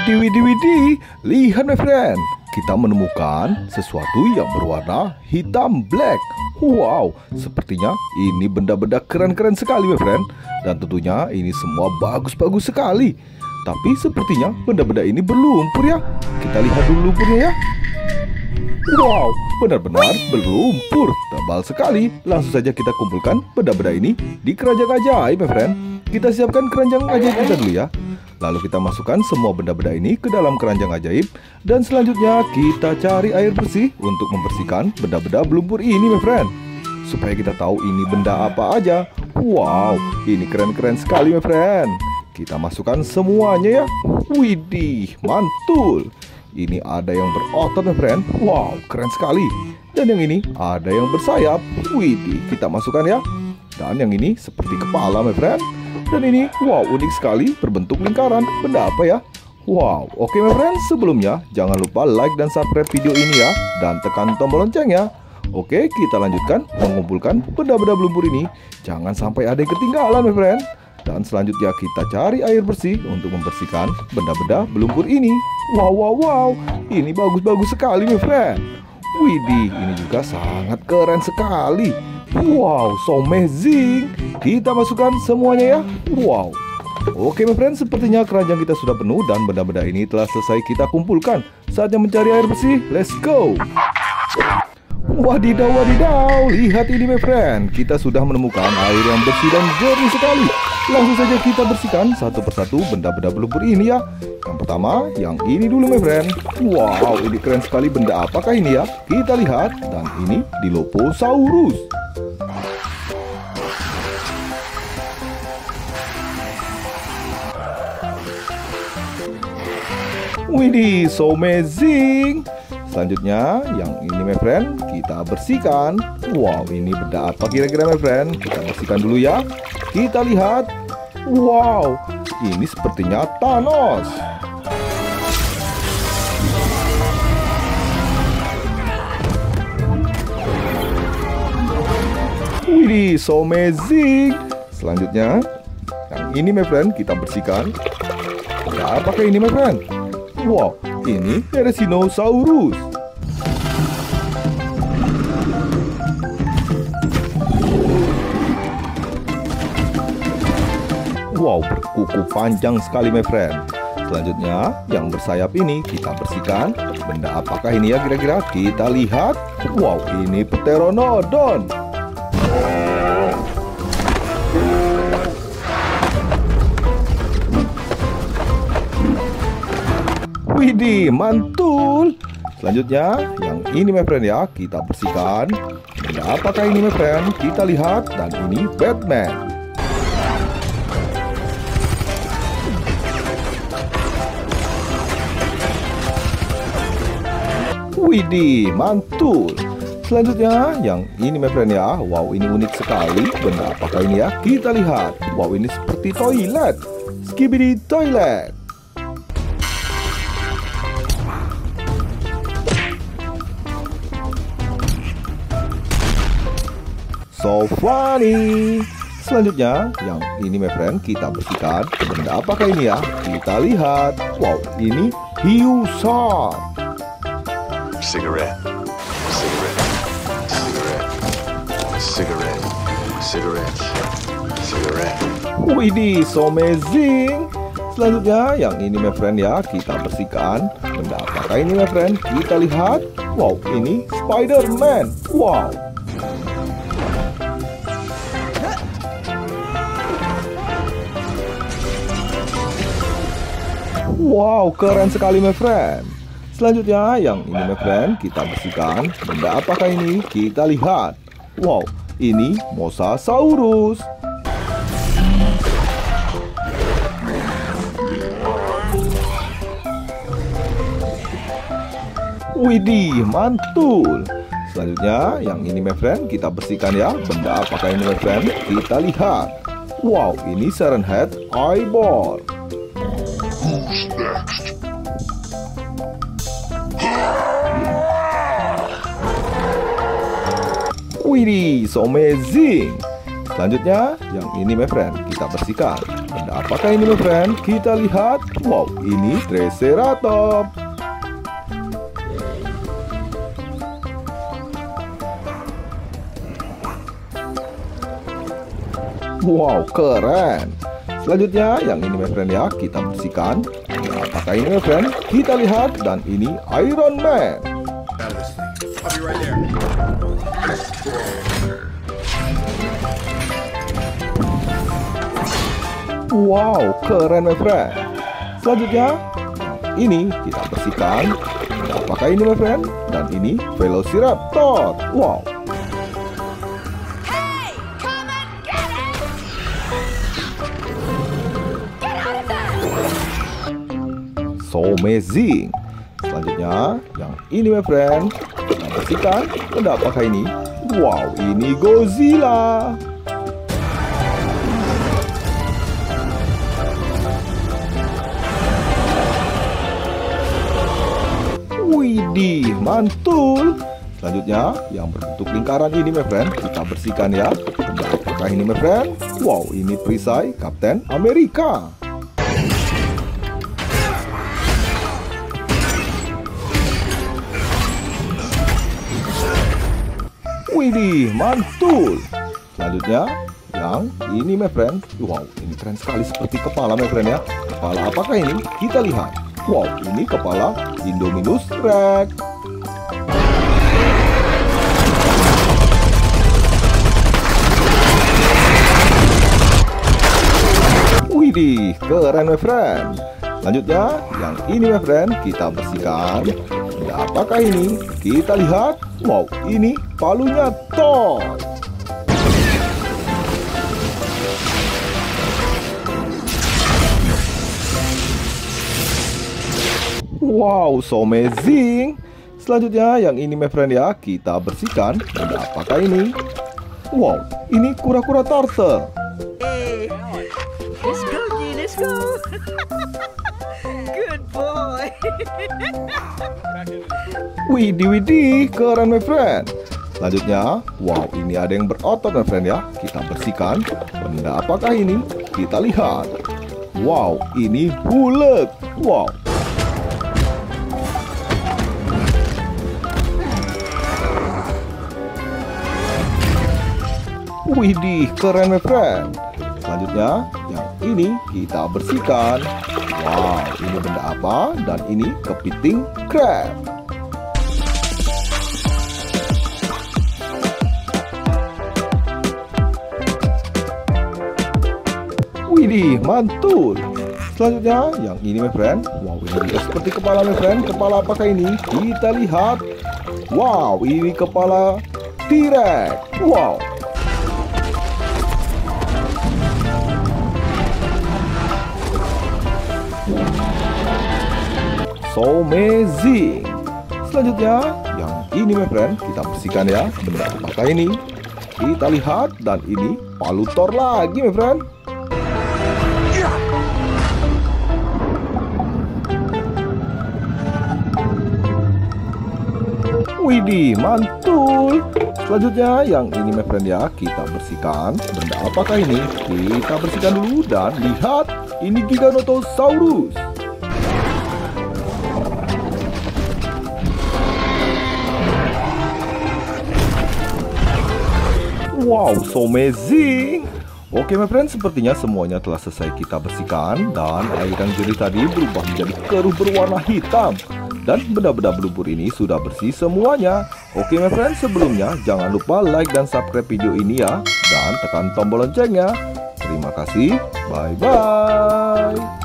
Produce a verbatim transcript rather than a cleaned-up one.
Widih, widih, widih. Lihat my friend, kita menemukan sesuatu yang berwarna hitam black. Wow, sepertinya ini benda-benda keren-keren sekali my friend. Dan tentunya ini semua bagus-bagus sekali. Tapi sepertinya benda-benda ini berlumpur ya. Kita lihat dulu lumpurnya ya. Wow, benar-benar berlumpur, tebal sekali. Langsung saja kita kumpulkan benda-benda ini di keranjang ajaib my friend. Kita siapkan keranjang ajaib kita dulu ya. Lalu kita masukkan semua benda-benda ini ke dalam keranjang ajaib. Dan selanjutnya kita cari air bersih untuk membersihkan benda-benda berlumpur ini my friend, supaya kita tahu ini benda apa aja. Wow, ini keren-keren sekali my friend. Kita masukkan semuanya ya. Widih, mantul. Ini ada yang berotot my friend. Wow, keren sekali. Dan yang ini ada yang bersayap. Widih, kita masukkan ya. Dan yang ini seperti kepala my friend. Dan ini, wow, unik sekali, berbentuk lingkaran. Benda apa ya? Wow, oke my friend, sebelumnya jangan lupa like dan subscribe video ini ya. Dan tekan tombol loncengnya. Oke, kita lanjutkan mengumpulkan benda-benda berlumpur ini. Jangan sampai ada yang ketinggalan my friend. Dan selanjutnya kita cari air bersih untuk membersihkan benda-benda berlumpur ini. Wow, wow, wow, ini bagus-bagus sekali my friend. Widih, ini juga sangat keren sekali. Wow, so amazing. Kita masukkan semuanya ya. Wow. Oke my friend, sepertinya keranjang kita sudah penuh dan benda-benda ini telah selesai kita kumpulkan. Saatnya mencari air bersih. Let's go. Wadidaw, wadidaw. Lihat ini my friend, kita sudah menemukan air yang bersih dan jernih sekali. Langsung saja kita bersihkan satu persatu benda-benda berlumpur ini ya. Yang pertama, yang ini dulu my friend. Wow, ini keren sekali. Benda apakah ini ya? Kita lihat. Dan ini Dilophosaurus. Widih, so amazing. Selanjutnya, yang ini my friend, kita bersihkan. Wow, ini benda apa kira-kira my friend? Kita bersihkan dulu ya. Kita lihat. Wow, ini sepertinya Thanos. Widih, so amazing. Selanjutnya, yang ini my friend, kita bersihkan. Benda apakah ini my friend? Wow, ini Therizinosaurus. Wow, berkuku panjang sekali my friend. Selanjutnya, yang bersayap ini kita bersihkan. Benda apakah ini ya kira-kira? Kita lihat. Wow, ini Pteranodon. Widih, mantul. Selanjutnya, yang ini my friend ya, kita bersihkan. Benda apakah ini my friend? Kita lihat. Dan ini Batman. Widih, mantul. Selanjutnya, yang ini my friend ya. Wow, ini unik sekali. Benda apakah ini ya? Kita lihat. Wow, ini seperti toilet. Skibidi toilet. So funny. Selanjutnya, yang ini my friend, kita bersihkan. Benda apakah ini ya? Kita lihat. Wow, ini hiu shark. Cigarette, cigarette, cigarette, cigarette, cigarette, cigarette. Widih, so amazing. Selanjutnya, yang ini my friend ya, kita bersihkan. Benda apakah ini my friend? Kita lihat. Wow, ini Spider-Man. Wow. Wow, keren sekali my friend. Selanjutnya, yang ini my friend, kita bersihkan. Benda apakah ini? Kita lihat. Wow, ini Mosasaurus. Widih, mantul. Selanjutnya, yang ini my friend, kita bersihkan ya. Benda apakah ini my friend? Kita lihat. Wow, ini Siren Head Eyeball. Who's next? Widih, so amazing. Selanjutnya, yang ini my friend, kita bersihkan. Benda apakah ini my friend? Kita lihat. Wow, ini Triceratops. Wow, keren. Selanjutnya yang ini my friend ya, kita bersihkan. Benda apakah ini my friend? Kita lihat, dan ini Iron Man. I'll be right there. Wow, keren my friend. Selanjutnya, ini kita bersihkan. Benda apakah ini my friend? Dan ini Velociraptor. Wow. Hey, come and get it! Get out of there! So amazing. Selanjutnya, yang ini my friend, kita bersihkan. Benda apakah ini? Wow, ini Godzilla. Widih, mantul. Selanjutnya, yang berbentuk lingkaran ini my friend, kita bersihkan ya. Benda apakah ini my friend? Wow, ini perisai Kapten Amerika. Widih, mantul. Selanjutnya, yang ini my friend. Wow, ini keren sekali seperti kepala my friend ya. Kepala apakah ini? Kita lihat. Wow, ini kepala Indominus Rex. Widih, keren my friend. Selanjutnya, yang ini my friend, kita bersihkan. Benda apakah ini? Kita lihat. Wow, ini palunya Thor. Wow, so amazing. Selanjutnya, yang ini my friend ya, kita bersihkan. Benda apakah ini? Wow, ini kura-kura turtle. Hey, let's go, G, let's go. Good boy. Widih, widih, keren my friend. Selanjutnya, wow, ini ada yang berotot my friend ya. Kita bersihkan. Benda apakah ini? Kita lihat. Wow, ini Hulk. Wow. Widih, keren my friend. Selanjutnya, yang ini kita bersihkan. Wow, ini benda apa? Dan ini kepiting crab. Widih, mantul. Selanjutnya, yang ini my friend. Wow, ini juga seperti kepala my friend. Kepala apakah ini? Kita lihat. Wow, ini kepala T-Rex. Wow. So amazing. Selanjutnya, yang ini my friend, kita bersihkan ya. Benda apakah ini? Kita lihat, dan ini palu Thor lagi my friend. Widih, mantul. Selanjutnya, yang ini my friend ya, kita bersihkan. Benda apakah ini? Kita bersihkan dulu, dan lihat, ini Giganotosaurus. Wow, so amazing. Oke my friend, sepertinya semuanya telah selesai kita bersihkan. Dan air yang jernih tadi berubah menjadi keruh berwarna hitam. Dan benda-benda berlumpur ini sudah bersih semuanya. Oke my friend, sebelumnya jangan lupa like dan subscribe video ini ya. Dan tekan tombol loncengnya. Terima kasih, bye-bye.